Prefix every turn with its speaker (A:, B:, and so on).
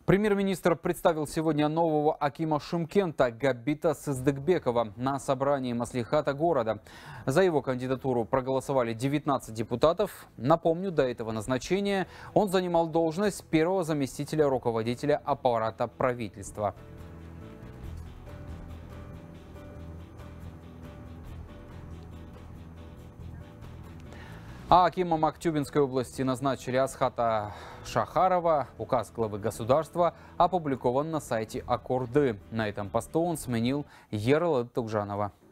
A: Премьер-министр представил сегодня нового акима Шымкента Габита Сыздыкбекова на собрании маслихата города. За его кандидатуру проголосовали 19 депутатов. Напомню, до этого назначения он занимал должность первого заместителя руководителя аппарата правительства. А акимом Актюбинской области назначили Асхата Шахарова. Указ главы государства опубликован на сайте Аккорды. На этом посту он сменил Ералы Тугжанова.